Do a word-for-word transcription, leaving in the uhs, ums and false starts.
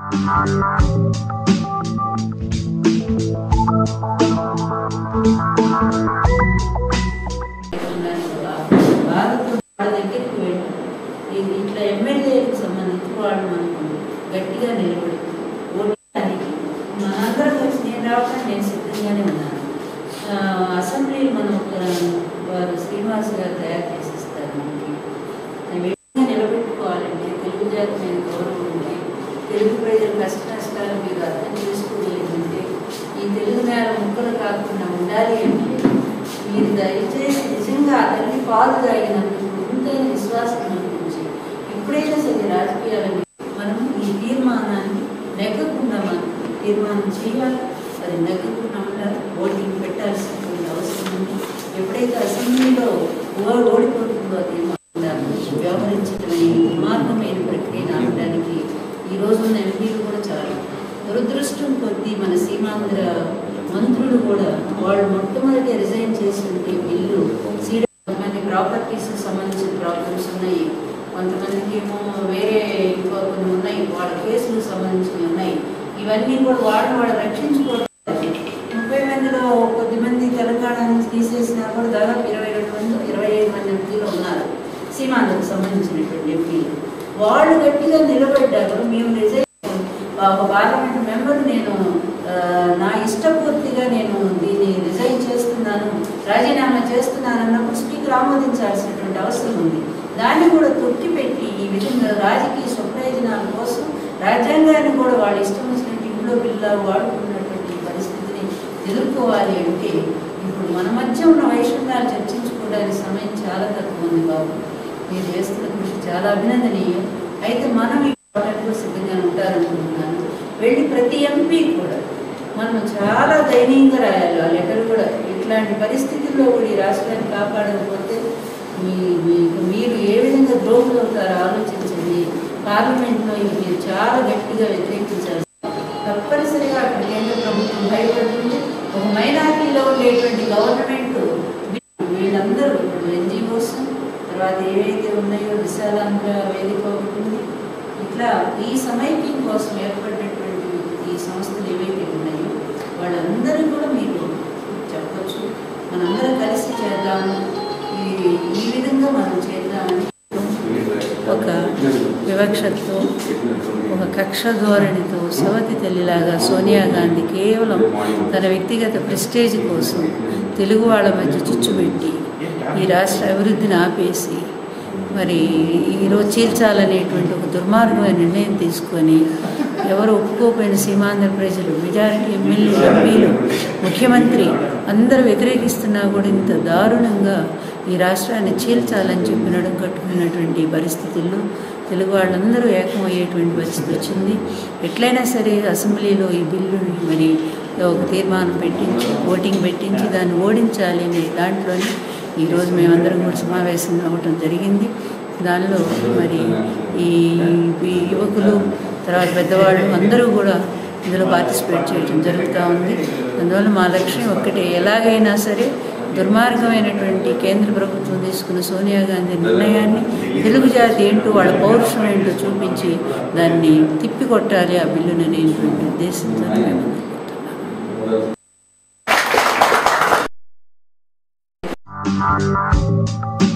దగ్గరికి వెళ్ళి ఇట్లా ఎమ్మెల్యేలకు సంబంధించి వాళ్ళు మనకు గట్టిగా నిలబడి ఓటానికి మనందరం కలిసి నేను రావడానికి నేను సిద్ధంగానే ఉన్నాను. అసెంబ్లీలు మనం వారు శ్రీనివాస్ గారు తయారు చేసిస్తారు. మనకి వేగంగా నిలబెట్టుకోవాలంటే తెలుగు జాతి మీద గౌరవం ఉంటే, తెలుగు ప్రజల కష్ట నష్టాలు మీరు అర్థం చేసుకోలేదంటే, ఈ తెలుగు నేల ముక్కలు కాకుండా ఉండాలి అంటే మీరు దయచేసి నిజంగా తల్లి పాలు తాగినందుకు ఇంతైన విశ్వాసం అనిపించి ఎప్పుడైనా సరే రాజకీయాలని మనం ఈ తీర్మానాన్ని నెగ్గకుండా మనం తీర్మానం చేయాలి. అది నెగ్గకుండా ఉండాలి. ఓటింగ్ పెట్టాల్సినటువంటి అవసరం ఉంది. ఎప్పుడైతే అసెంబ్లీలో ఓడిపోతుందో తీర్మానం వ్యవహరించడమే దుర్మార్గమైన ప్రక్రియ ఆపడానికి ఈ రోజున్న ఎంపీలు కూడా చాలా దురదృష్టం కొద్దీ మన సీమాంధ్ర మంత్రులు కూడా వాళ్ళు మొట్టమొదటి రిజైన్ చేసినట్టు బిల్లు సీడ కొంతమంది ప్రాపర్టీస్ సంబంధించిన ప్రాబ్లమ్స్ ఉన్నాయి, కొంతమందికి ఏమో వేరే ఇంకో కొన్ని ఉన్నాయి, వాళ్ళ కేసులకు సంబంధించినవి ఉన్నాయి. ఇవన్నీ కూడా వాళ్ళు వాళ్ళు రక్షించుకోవడం. ముప్పై మందిలో కొద్దిమంది తెలంగాణ నుంచి తీసేసినా కూడా దాదాపు ఇరవై రెండు మంది ఇరవై ఐదు మంది ఎంపీలు ఉన్నారు సీమాంధ్రకు సంబంధించినటువంటి ఎంపీలు. వాళ్ళు గట్టిగా నిలబడ్డారు. మేము రిజైన్ ఒక పార్లమెంట్ మెంబర్ నేను నా ఇష్టపూర్తిగా నేను దీన్ని రిజైన్ చేస్తున్నాను, రాజీనామా చేస్తున్నాను అన్నప్పుడు స్పీకర్ ఆమోదించాల్సినటువంటి అవసరం ఉంది. దాన్ని కూడా తొక్కిపెట్టి ఈ విధంగా రాజకీయ స్వప్రయోజనాల కోసం రాజ్యాంగాన్ని కూడా వాళ్ళ ఇష్టం వచ్చినట్టు ఇంట్లో పిల్లలు వాడుకున్నటువంటి పరిస్థితిని ఎదుర్కోవాలి అంటే ఇప్పుడు మన మధ్య ఉన్న వైషమ్యాలు చర్చించుకోవడానికి సమయం చాలా తక్కువ ఉంది. బాబు మీరు చేస్తున్న కృషి చాలా అభినందనీయం. అయితే మనం ఈ పోరాటంలో సిద్ధంగా ఉంటారనుకుంటున్నాను. వెళ్ళి ప్రతి ఎంపీ కూడా మనం చాలా దయనీయంగా రాయాలి ఆ లెటర్ కూడా. ఇట్లాంటి పరిస్థితుల్లో కూడా ఈ రాష్ట్రాన్ని కాపాడకపోతే మీ మీకు మీరు ఏ విధంగా ద్రోహులు అవుతారో ఆలోచించండి. పార్లమెంట్లో ఇది మీరు చాలా గట్టిగా వ్యతిరేకించాలి. తప్పనిసరిగా అక్కడ కేంద్ర ప్రభుత్వం భయపడుతుంది. ఒక మైనారిటీలో ఉండేటువంటి గవర్నమెంట్ వీళ్ళందరూ ఇప్పుడు ఎన్జిఓస్ తర్వాత ఏవైతే ఉన్నాయో విశాలాంధ్ర వేదిక ఉంటుంది, ఇట్లా ఈ సమైక్యం కోసం ఏర్పడినటువంటి ఈ సంస్థలు ఏవైతే ఉన్నాయో వాళ్ళందరూ కూడా మీరు చెప్పచ్చు. మనందరం కలిసి చేద్దాము, ఈ ఈ విధంగా మనం చేద్దామని ఒక వివక్షతో ఒక కక్ష ధోరణితో సవతి తల్లిలాగా సోనియా గాంధీ కేవలం తన వ్యక్తిగత ప్రెస్టేజ్ కోసం తెలుగు వాళ్ళ మధ్య చుచ్చుపెట్టి ఈ రాష్ట్ర అభివృద్ధిని ఆపేసి మరి ఈరోజు చీల్చాలనేటువంటి ఒక దుర్మార్గమైన నిర్ణయం తీసుకొని ఎవరు ఒప్పుకోపోయిన సీమాంధ్ర ప్రజలు మెజారిటీ ఎమ్మెల్యే ఎంపీలు ముఖ్యమంత్రి అందరూ వ్యతిరేకిస్తున్నా కూడా ఇంత దారుణంగా ఈ రాష్ట్రాన్ని చీల్చాలని చెప్పి నడుం కట్టుకున్నటువంటి పరిస్థితుల్లో తెలుగు వాళ్ళందరూ ఏకమయ్యేటువంటి పరిస్థితి వచ్చింది. ఎట్లయినా సరే అసెంబ్లీలో ఈ బిల్లుని మరి ఒక తీర్మానం పెట్టించి ఓటింగ్ పెట్టించి దాన్ని ఓడించాలి అనే దాంట్లోనే ఈరోజు మేమందరం కూడా సమావేశం అవ్వటం జరిగింది. దానిలో మరి ఈ యువకులు తర్వాత పెద్దవాళ్ళు అందరూ కూడా ఇందులో పార్టిసిపేట్ చేయడం జరుగుతూ ఉంది. అందువల్ల మా లక్ష్యం ఒక్కటే, ఎలాగైనా సరే దుర్మార్గమైనటువంటి కేంద్ర ప్రభుత్వం తీసుకున్న సోనియా గాంధీ నిర్ణయాన్ని తెలుగు జాతి ఏంటో వాళ్ళ పౌరుషం ఏంటో చూపించి దాన్ని తిప్పికొట్టాలి ఆ బిల్లుని అనేటువంటి ఉద్దేశంతో మేము ముందుకు